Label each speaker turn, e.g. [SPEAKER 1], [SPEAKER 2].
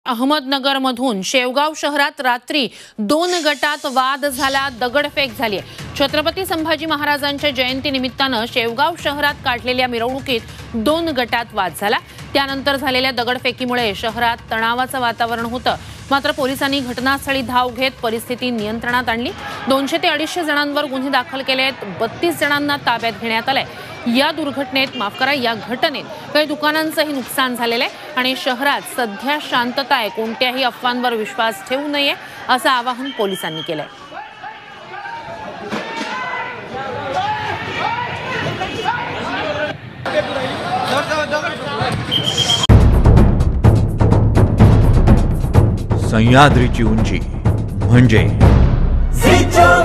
[SPEAKER 1] अहमदनगरमधून शेवगाव शहरात रात्री 2 गटात वाद झाला, दगडफेक झाली। छत्रपती संभाजी महाराजांच्या जयंती निमित्तानं शेवगाव शहरात काढलेल्या मिरवणुकीत 2 गटात वाद झाला। त्यानंतर झालेल्या दगडफेकीमुळे शहरात तणावाचं वातावरण होतं। मात्र पोलिसांनी घटनास्थळी धाव घेत परिस्थिती नियंत्रणात आणली। 200 ते 250 जणांवर गुन्हे दाखल केले आहेत। 32 जणांना ताब्यात घेण्यात आलंय। या घटनेत काही दुकानांचंही नुकसान झालेलं आहे आणि शहरात सध्या शांतता आहे। कोणत्याही अफवांवर विश्वास ठेवू नये असं आवाहन पोलिसांनी केलंय।
[SPEAKER 2] सह्याद्रीची उंची म्हणजे